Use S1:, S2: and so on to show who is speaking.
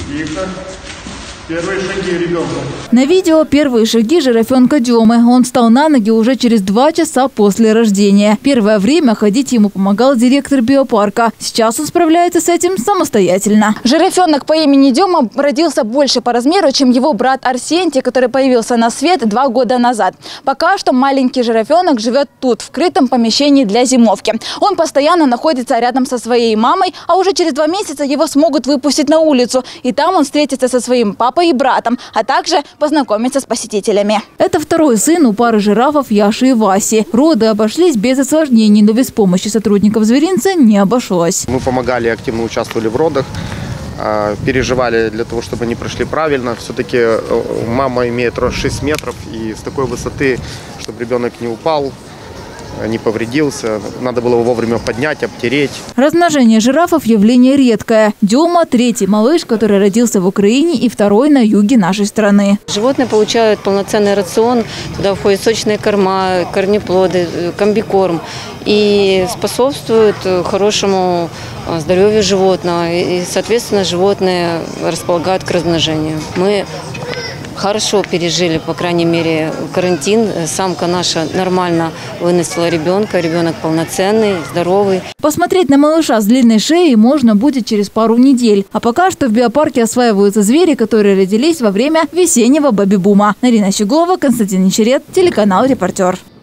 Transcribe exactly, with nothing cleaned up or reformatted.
S1: Тихо. Первые шаги ребенка.
S2: На видео первые шаги жирафенка Демы. Он встал на ноги уже через два часа после рождения. Первое время ходить ему помогал директор биопарка. Сейчас он справляется с этим самостоятельно. Жирафенок по имени Дема родился больше по размеру, чем его брат Арсентий, который появился на свет два года назад. Пока что маленький жирафенок живет тут, в крытом помещении для зимовки. Он постоянно находится рядом со своей мамой, а уже через два месяца его смогут выпустить на улицу. И там он встретится со своим папой и братом, а также познакомиться с посетителями. Это второй сын у пары жирафов Яши и Васи. Роды обошлись без осложнений, но без помощи сотрудников зверинца не обошлось.
S3: Мы помогали, активно участвовали в родах, переживали для того, чтобы они прошли правильно. Все-таки мама имеет рост шесть метров, и с такой высоты, чтобы ребенок не упал, не повредился. Надо было его вовремя поднять, обтереть.
S2: Размножение жирафов – явление редкое. Дема – третий малыш, который родился в Украине, и второй на юге нашей страны.
S4: Животные получают полноценный рацион. Туда входят сочные корма, корнеплоды, комбикорм. И способствуют хорошему здоровью животного. И, соответственно, животные располагают к размножению. Мы хорошо пережили, по крайней мере, карантин. Самка наша нормально выносила ребенка. Ребенок полноценный, здоровый.
S2: Посмотреть на малыша с длинной шеей можно будет через пару недель. А пока что в биопарке осваиваются звери, которые родились во время весеннего бэби-бума. Нарина Щеглова, Константин Нечерет, телеканал «Репортер».